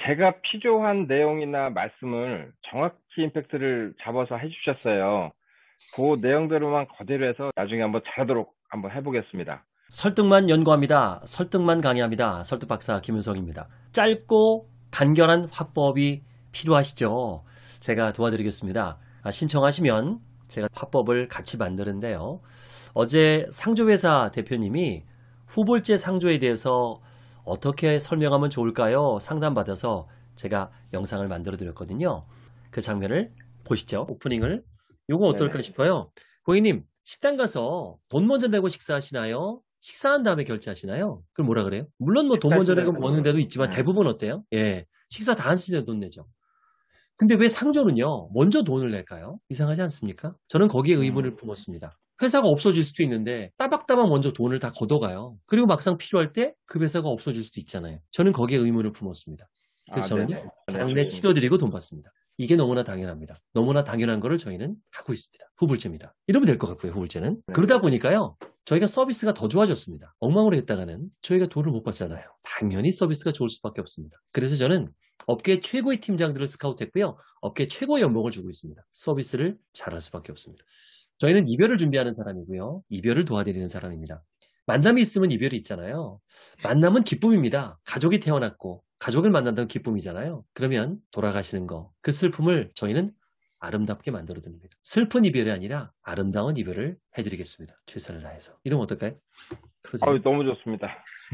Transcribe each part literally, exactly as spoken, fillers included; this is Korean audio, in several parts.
제가 필요한 내용이나 말씀을 정확히 임팩트를 잡아서 해주셨어요. 그 내용대로만 그대로 해서 나중에 한번 잘하도록 한번 해보겠습니다. 설득만 연구합니다. 설득만 강의합니다. 설득 박사 김윤석입니다. 짧고 간결한 화법이 필요하시죠? 제가 도와드리겠습니다. 아, 신청하시면 제가 화법을 같이 만드는데요. 어제 상조회사 대표님이 후불제 상조에 대해서 어떻게 설명하면 좋을까요? 상담받아서 제가 영상을 만들어 드렸거든요. 그 장면을 보시죠. 오프닝을. 요거 어떨까 네네. 싶어요. 고객님, 식당 가서 돈 먼저 내고 식사하시나요? 식사한 다음에 결제하시나요? 그럼 뭐라 그래요? 물론 뭐 돈 먼저 내고 먹는 데도 있지만 네. 대부분 어때요? 예. 식사 다 하시는데 돈 내죠. 근데 왜 상조는요, 먼저 돈을 낼까요? 이상하지 않습니까? 저는 거기에 의문을 음. 품었습니다. 회사가 없어질 수도 있는데 따박따박 먼저 돈을 다 걷어가요. 그리고 막상 필요할 때 그 회사가 없어질 수도 있잖아요. 저는 거기에 의문을 품었습니다. 아, 그래서 저는요, 네네. 네, 장례 좋습니다. 치러드리고 돈 받습니다. 이게 너무나 당연합니다. 너무나 당연한 거를 저희는 하고 있습니다. 후불제입니다. 이러면 될 것 같고요, 후불제는. 네. 그러다 보니까요, 저희가 서비스가 더 좋아졌습니다. 엉망으로 했다가는 저희가 돈을 못 받잖아요. 당연히 서비스가 좋을 수밖에 없습니다. 그래서 저는 업계 최고의 팀장들을 스카우트했고요. 업계 최고의 연봉을 주고 있습니다. 서비스를 잘할 수밖에 없습니다. 저희는 이별을 준비하는 사람이고요. 이별을 도와드리는 사람입니다. 만남이 있으면 이별이 있잖아요. 만남은 기쁨입니다. 가족이 태어났고 가족을 만난다는 기쁨이잖아요. 그러면 돌아가시는 거, 그 슬픔을 저희는 아름답게 만들어 드립니다. 슬픈 이별이 아니라 아름다운 이별을 해드리겠습니다. 최선을 다해서. 이러면 어떨까요? 그러죠. 아유, 너무 좋습니다.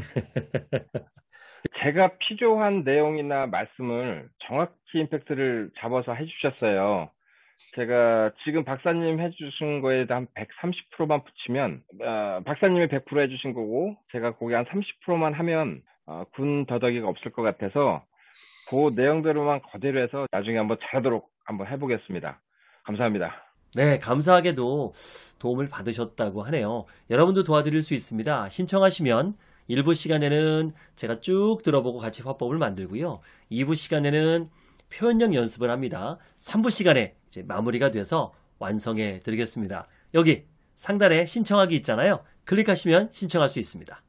제가 필요한 내용이나 말씀을 정확히 임팩트를 잡아서 해주셨어요. 제가 지금 박사님 해주신 거에 한 백삼십 퍼센트만 붙이면, 어, 박사님이 백 퍼센트 해주신 거고, 제가 거기 한 삼십 퍼센트만 하면, 어, 군 더더기가 없을 것 같아서, 그 내용대로만 그대로 해서 나중에 한번 잘하도록 한번 해보겠습니다. 감사합니다. 네, 감사하게도 도움을 받으셨다고 하네요. 여러분도 도와드릴 수 있습니다. 신청하시면 일 부 시간에는 제가 쭉 들어보고 같이 화법을 만들고요. 이 부 시간에는 표현력 연습을 합니다. 삼 부 시간에 이제 마무리가 돼서 완성해 드리겠습니다. 여기 상단에 신청하기 있잖아요. 클릭하시면 신청할 수 있습니다.